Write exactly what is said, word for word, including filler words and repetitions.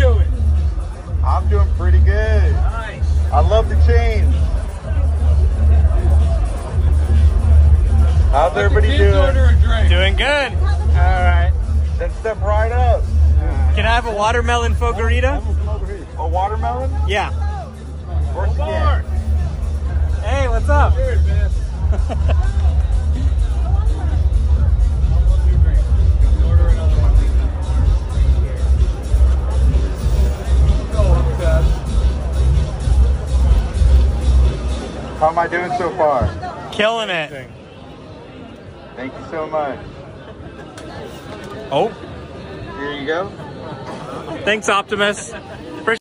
doing? I'm doing pretty good. Nice. I love the change. How's everybody doing? Order a drink. Doing good. All right. Then step right up. Can I have a watermelon fogarita? A watermelon? Yeah. Of course you can. Hey, what's up? Cheers, man. Order another one. How am I doing so far? Killing it. Thank you so much. Oh, Here you go. thanks, Optimus.